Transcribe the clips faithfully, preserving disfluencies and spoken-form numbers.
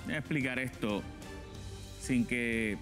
voy a explicar esto sin que...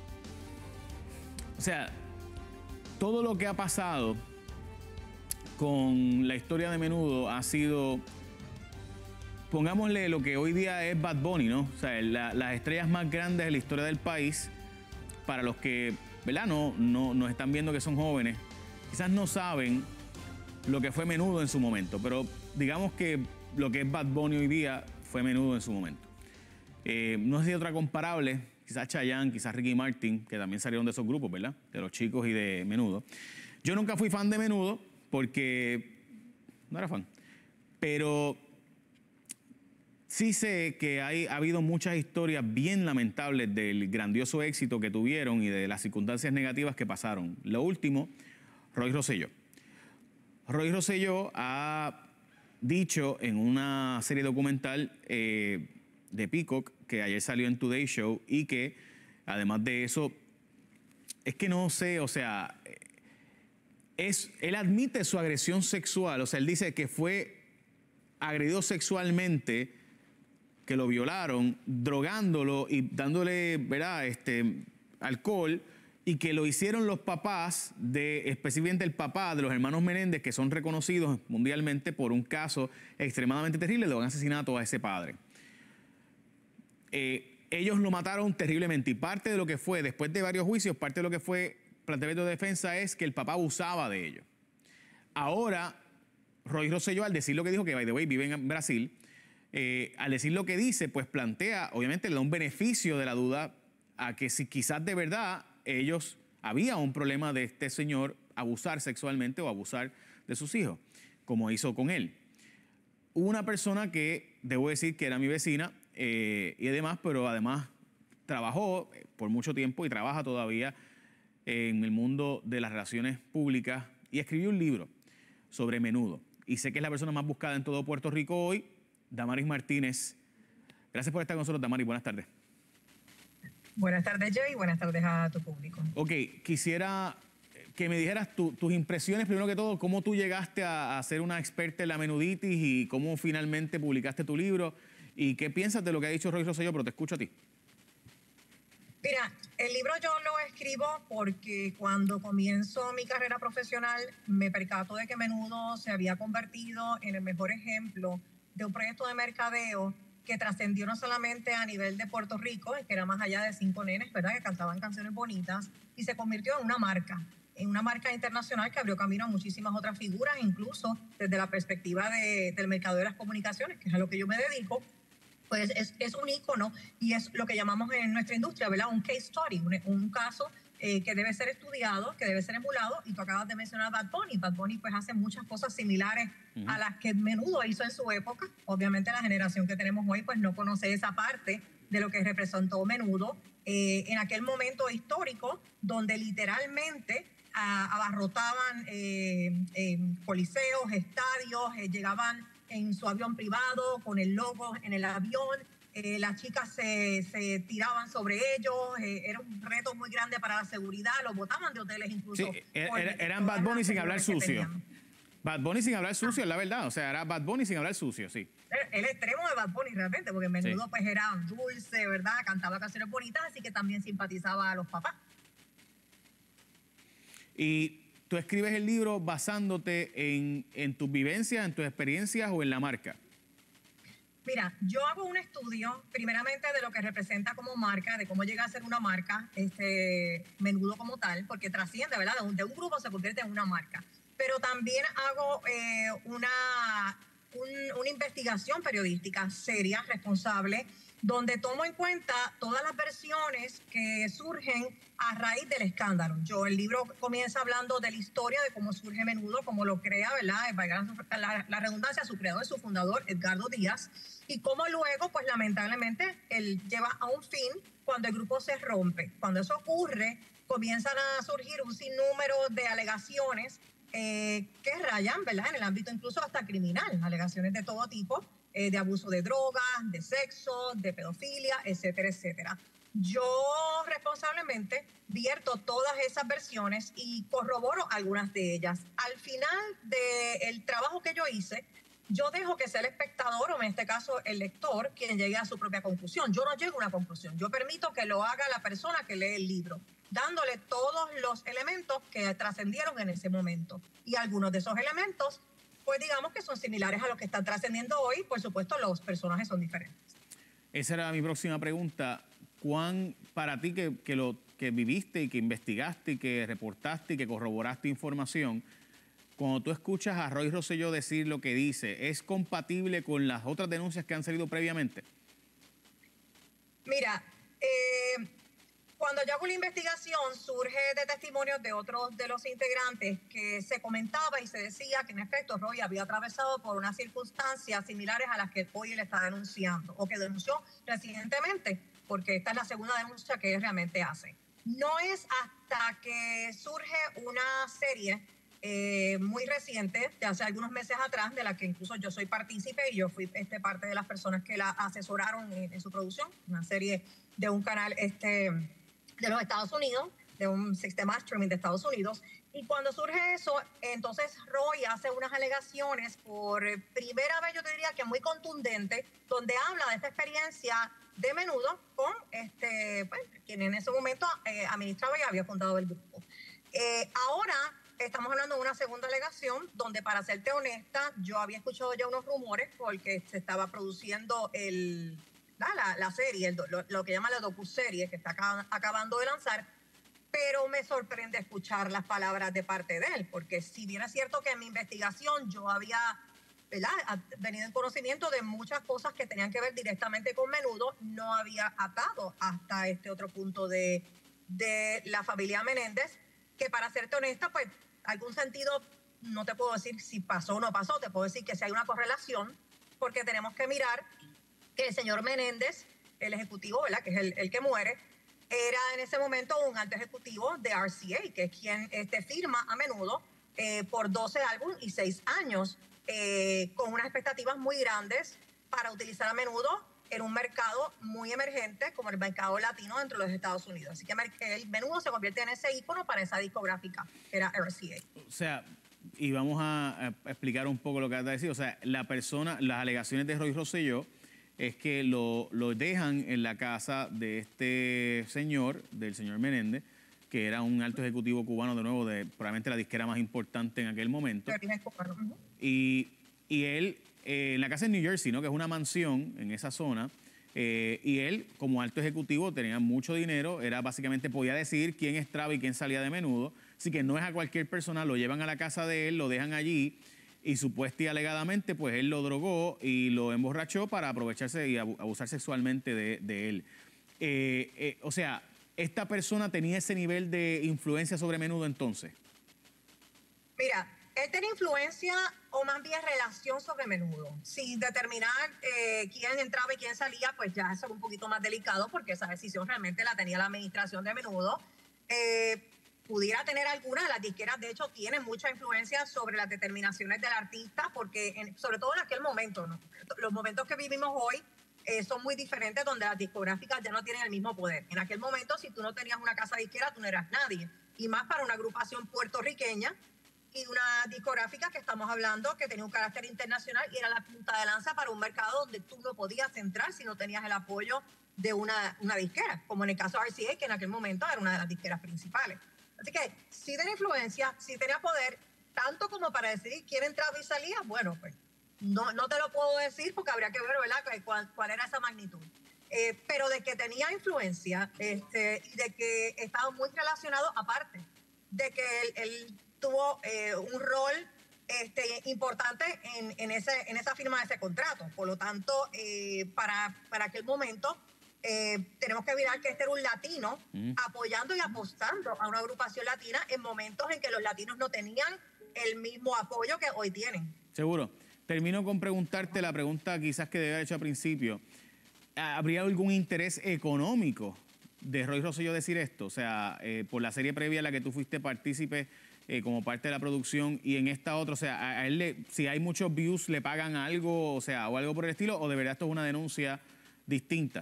O sea, todo lo que ha pasado con la historia de Menudo ha sido, pongámosle lo que hoy día es Bad Bunny, ¿no? O sea, la, las estrellas más grandes de la historia del país, para los que, ¿verdad? No, no nos están viendo que son jóvenes, quizás no saben lo que fue Menudo en su momento, pero digamos que lo que es Bad Bunny hoy día fue Menudo en su momento. Eh, no sé si hay otra comparable, quizás Chayanne, quizás Ricky Martin, que también salieron de esos grupos, ¿verdad? De Los Chicos y de Menudo. Yo nunca fui fan de Menudo porque no era fan, pero sí sé que hay, ha habido muchas historias bien lamentables del grandioso éxito que tuvieron y de las circunstancias negativas que pasaron. Lo último, Roy Rosselló. Roy Rosselló ha dicho en una serie documental eh, de Peacock, que ayer salió en Today Show, y que además de eso, es que no sé, o sea, es, él admite su agresión sexual, o sea, él dice que fue agredido sexualmente, que lo violaron, drogándolo y dándole, ¿verdad?, este, alcohol, y que lo hicieron los papás, de, específicamente el papá de los hermanos Menéndez, que son reconocidos mundialmente por un caso extremadamente terrible de un asesinato a ese padre. Eh, ellos lo mataron terriblemente, y parte de lo que fue, después de varios juicios, parte de lo que fue planteamiento de defensa es que el papá abusaba de ellos. Ahora, Roy Rosselló, al decir lo que dijo, que by the way vive en Brasil, eh, al decir lo que dice, pues plantea, obviamente le da un beneficio de la duda a que si quizás de verdad ellos, había un problema de este señor abusar sexualmente o abusar de sus hijos, como hizo con él. Hubo una persona que, debo decir que era mi vecina, eh, y además, pero además trabajó por mucho tiempo y trabaja todavía en el mundo de las relaciones públicas, y escribió un libro sobre Menudo. Y sé que es la persona más buscada en todo Puerto Rico hoy, Damaris Martínez. Gracias por estar con nosotros, Damaris. Buenas tardes. Buenas tardes, Jay, y buenas tardes a tu público. Ok, quisiera que me dijeras tu, tus impresiones, primero que todo, cómo tú llegaste a, a ser una experta en la menuditis y cómo finalmente publicaste tu libro, y qué piensas de lo que ha dicho Roy Rosselló, pero te escucho a ti. Mira, el libro yo lo escribo porque cuando comienzo mi carrera profesional me percato de que Menudo se había convertido en el mejor ejemplo de un proyecto de mercadeo que trascendió no solamente a nivel de Puerto Rico, que era más allá de cinco nenes, ¿verdad?, que cantaban canciones bonitas, y se convirtió en una marca, en una marca internacional que abrió camino a muchísimas otras figuras, incluso desde la perspectiva de, del mercado de las comunicaciones, que es a lo que yo me dedico. Pues es, es un ícono y es lo que llamamos en nuestra industria, ¿verdad?, un case study, un, un caso eh, que debe ser estudiado, que debe ser emulado. Y tú acabas de mencionar Bad Bunny. Bad Bunny pues hace muchas cosas similares uh-huh. a las que Menudo hizo en su época. Obviamente la generación que tenemos hoy pues no conoce esa parte de lo que representó Menudo eh, en aquel momento histórico donde literalmente a, abarrotaban eh, eh, coliseos, estadios, eh, llegaban en su avión privado, con el logo en el avión. Eh, las chicas se, se tiraban sobre ellos. Eh, era un reto muy grande para la seguridad. Los botaban de hoteles incluso. Sí, era, eran Bad Bunny sin hablar sucio. Bad Bunny sin hablar sucio, ah. es la verdad. O sea, era Bad Bunny sin hablar sucio, sí. El, el extremo de Bad Bunny realmente, porque Menudo sí. pues era dulce, ¿verdad? Cantaba canciones bonitas, así que también simpatizaba a los papás. Y tú escribes el libro basándote en, en tus vivencias, en tus experiencias o en la marca. Mira, yo hago un estudio primeramente de lo que representa como marca, de cómo llega a ser una marca, este Menudo como tal, porque trasciende, ¿verdad? De un, de un grupo se convierte en una marca. Pero también hago eh, una, un, una investigación periodística seria, responsable, donde tomo en cuenta todas las versiones que surgen a raíz del escándalo. Yo, el libro comienza hablando de la historia de cómo surge Menudo, cómo lo crea, ¿verdad? La, la redundancia, su creador, su fundador, Edgardo Díaz, y cómo luego, pues lamentablemente, él lleva a un fin cuando el grupo se rompe. Cuando eso ocurre, comienzan a surgir un sinnúmero de alegaciones eh, que rayan, ¿verdad?, en el ámbito incluso hasta criminal, alegaciones de todo tipo, eh, de abuso de drogas, de sexo, de pedofilia, etcétera, etcétera. Yo responsablemente vierto todas esas versiones y corroboro algunas de ellas. Al final del trabajo que yo hice, yo dejo que sea el espectador, o en este caso el lector, quien llegue a su propia conclusión. Yo no llego a una conclusión, yo permito que lo haga la persona que lee el libro, dándole todos los elementos que trascendieron en ese momento. Y algunos de esos elementos, pues digamos que son similares a los que están trascendiendo hoy. Por supuesto, los personajes son diferentes. Esa era mi próxima pregunta. ¿Cuán, para ti que, que, lo, que viviste y que investigaste y que reportaste y que corroboraste información, cuando tú escuchas a Roy Rosselló decir lo que dice, ¿es compatible con las otras denuncias que han salido previamente? Mira, eh, cuando yo hago la investigación surge de testimonios de otros de los integrantes que se comentaba y se decía que en efecto Roy había atravesado por unas circunstancias similares a las que hoy él está denunciando o que denunció recientemente, porque esta es la segunda denuncia que él realmente hace. No es hasta que surge una serie Eh, muy reciente, de hace algunos meses atrás, de la que incluso yo soy partícipe y yo fui este, parte de las personas que la asesoraron en, en su producción, una serie de un canal este, de los Estados Unidos, de un sistema streaming de Estados Unidos. Y cuando surge eso, entonces Roy hace unas alegaciones por primera vez, yo te diría que muy contundente, donde habla de esta experiencia de Menudo con este, pues, quien en ese momento eh, administraba y había fundado el grupo. Eh, ahora estamos hablando de una segunda alegación donde, para serte honesta, yo había escuchado ya unos rumores porque se estaba produciendo el, la, la, la serie, el, lo, lo que llama la docuserie que está acab acabando de lanzar, pero me sorprende escuchar las palabras de parte de él, porque si bien es cierto que en mi investigación yo había, ¿verdad?, venido en conocimiento de muchas cosas que tenían que ver directamente con Menudo, no había atado hasta este otro punto de, de la familia Menéndez, que, para serte honesta, pues algún sentido no te puedo decir si pasó o no pasó, te puedo decir que si hay una correlación, porque tenemos que mirar que el señor Menéndez, el ejecutivo, ¿verdad?, que es el, el que muere, era en ese momento un alto ejecutivo de R C A, que es quien este, firma a Menudo eh, por doce álbumes y seis años, eh, con unas expectativas muy grandes para utilizar a Menudo en un mercado muy emergente como el mercado latino dentro de los Estados Unidos. Así que el Menudo se convierte en ese ícono para esa discográfica, que era R C A. O sea, y vamos a, a explicar un poco lo que has de decir. O sea, la persona, las alegaciones de Roy Rosselló es que lo, lo dejan en la casa de este señor, del señor Menéndez, que era un alto ejecutivo cubano, de nuevo, de probablemente la disquera más importante en aquel momento. Y, y él, eh, en la casa en New Jersey, ¿no?, que es una mansión en esa zona, eh, y él, como alto ejecutivo, tenía mucho dinero, era básicamente, podía decidir quién entraba y quién salía de Menudo, así que no es a cualquier persona, lo llevan a la casa de él, lo dejan allí, y supuestamente y alegadamente, pues él lo drogó y lo emborrachó para aprovecharse y abusar sexualmente de, de él. Eh, eh, o sea, ¿esta persona tenía ese nivel de influencia sobre Menudo entonces? Mira, él tenía influencia o más bien relación sobre Menudo. Sin determinar eh, quién entraba y quién salía, pues ya eso es un poquito más delicado, porque esa decisión realmente la tenía la administración de Menudo. Eh, pudiera tener alguna de las disqueras, de hecho, tienen mucha influencia sobre las determinaciones del artista, porque en, sobre todo en aquel momento, ¿no? Los momentos que vivimos hoy eh, son muy diferentes, donde las discográficas ya no tienen el mismo poder. En aquel momento, si tú no tenías una casa disquera, tú no eras nadie. Y más para una agrupación puertorriqueña y una discográfica que estamos hablando que tenía un carácter internacional y era la punta de lanza para un mercado donde tú no podías entrar si no tenías el apoyo de una, una disquera, como en el caso de R C A, que en aquel momento era una de las disqueras principales. Así que sí tenía influencia, sí tenía poder, tanto como para decidir quién entraba y salía. Bueno, pues no, no te lo puedo decir porque habría que ver, ¿verdad?, cuál, cuál era esa magnitud. Eh, pero de que tenía influencia este, y de que estaba muy relacionado, aparte de que él, él tuvo eh, un rol este, importante en, en, ese, en esa firma de ese contrato. Por lo tanto, eh, para, para aquel momento, Eh, tenemos que mirar que este era un latino mm. apoyando y apostando a una agrupación latina en momentos en que los latinos no tenían el mismo apoyo que hoy tienen. Seguro. Termino con preguntarte la pregunta quizás que debía haber hecho al principio. ¿Habría algún interés económico de Roy Rosselló decir esto? O sea, eh, por la serie previa a la que tú fuiste partícipe eh, como parte de la producción y en esta otra, o sea, a, a él le, si hay muchos views, ¿le pagan algo, o sea, o algo por el estilo, o de verdad esto es una denuncia distinta?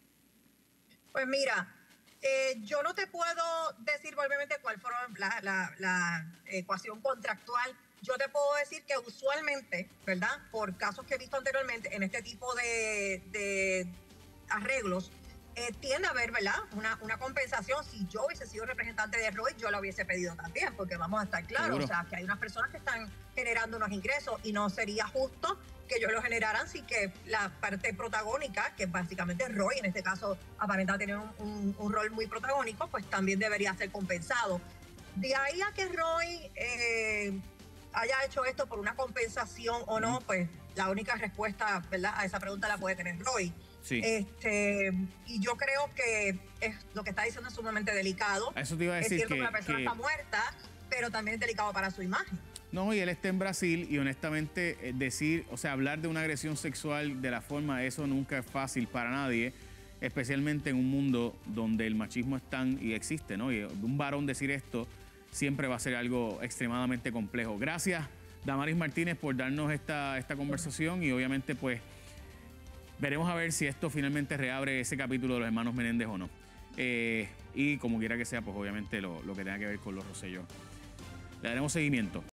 Pues mira, eh, yo no te puedo decir brevemente cuál fue la, la, la ecuación contractual yo te puedo decir que usualmente, ¿verdad? Por casos que he visto anteriormente en este tipo de, de arreglos, eh, tiende a haber, ¿verdad? Una, una compensación. Si yo hubiese sido representante de Roy, yo la hubiese pedido también, porque vamos a estar claros, Seguro. o sea, que hay unas personas que están generando unos ingresos y no sería justo que ellos lo generaran sin que la parte protagónica, que básicamente Roy, en este caso aparenta tener un, un, un rol muy protagónico, pues también debería ser compensado. De ahí a que Roy eh, haya hecho esto por una compensación o no, pues la única respuesta, ¿verdad?, a esa pregunta la puede tener Roy. Sí. Este, y yo creo que es, lo que está diciendo es sumamente delicado. Eso te iba a decir, es cierto que, que la persona que... está muerta, pero también es delicado para su imagen. No, y él está en Brasil y honestamente eh, decir, o sea, hablar de una agresión sexual de la forma, eso nunca es fácil para nadie, especialmente en un mundo donde el machismo es tan y existe, ¿no? Y un varón decir esto siempre va a ser algo extremadamente complejo. Gracias, Damaris Martínez, por darnos esta, esta conversación y obviamente pues veremos a ver si esto finalmente reabre ese capítulo de los hermanos Menéndez o no. Eh, y como quiera que sea, pues obviamente lo, lo que tenga que ver con los Rosselló. Le daremos seguimiento.